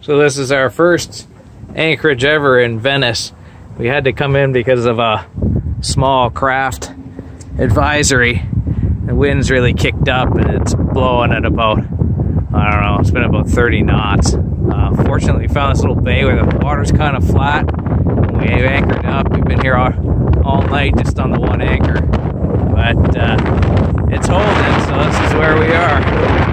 So this is our first anchorage ever in Venice. We had to come in because of a small craft advisory. The wind's really kicked up and it's blowing at about, I don't know, it's been about 30 knots. Fortunately, we found this little bay where the water's kind of flat. We anchored up. We've been here all night just on the one anchor. But it's holding, so this is where we are.